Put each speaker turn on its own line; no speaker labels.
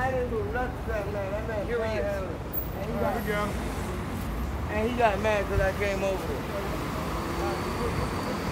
man in the lunch man. That man
Here he is.
And he got mad because I came over there.